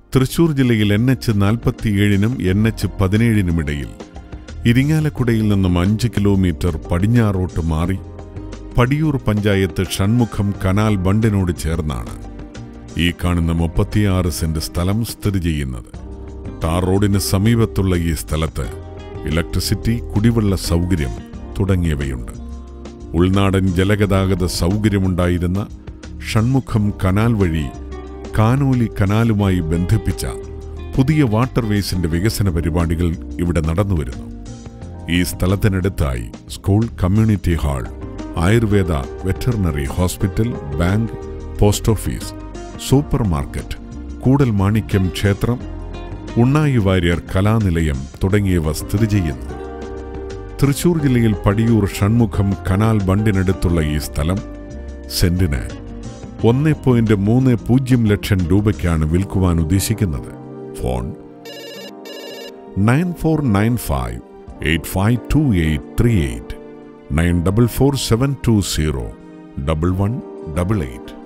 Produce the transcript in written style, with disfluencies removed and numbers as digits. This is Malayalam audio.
തൃശൂർ ജില്ലയിൽ NH-47-നും NH-17-നുമിടയിൽ ഇരിങ്ങാലക്കുടയിൽ നിന്നും 5 കിലോമീറ്റർ പടിഞ്ഞാറോട്ട് മാറി പടിയൂർ പഞ്ചായത്ത് ഷൺമുഖം കനാൽ ബണ്ടിനോട് ചേർന്നാണ് ഈ കാണുന്ന 36 സെന്റ് സ്ഥലം സ്ഥിതി ചെയ്യുന്നത്. ടാർ റോഡിന് സമീപത്തുള്ള ഈ സ്ഥലത്ത് ഇലക്ട്രിസിറ്റി, കുടിവെള്ള സൗകര്യം തുടങ്ങിയവയുണ്ട്. ഉൾനാടൻ ജലഗതാഗത സൗകര്യമുണ്ടായിരുന്ന ഷൺമുഖം കനാൽ വഴി കാനോലി കനാലുമായി ബന്ധിപ്പിച്ച പുതിയ വാട്ടർവേസിന്റെ വികസന പരിപാടികൾ ഇവിടെ നടന്നുവരുന്നു. ഈ സ്ഥലത്തിനടുത്തായി school, community hall, Ayurveda veterinary hospital, bank, post office, supermarket, Koodal Manikyam ക്ഷേത്രം, ഉണ്ണായി വാര്യർ കലാനിലയം തുടങ്ങിയവ സ്ഥിതി ചെയ്യുന്നു. തൃശൂർ ജില്ലയിൽ പടിയൂർ ഷൺമുഖം കനാൽ ബണ്ടിനടുത്തുള്ള ഈ സ്ഥലം സെന്റിന് 1.30 ലക്ഷം രൂപയ്ക്കാണ് വിൽക്കുവാൻ ഉദ്ദേശിക്കുന്നത്. ഫോൺ 9495 852838 944720 1188.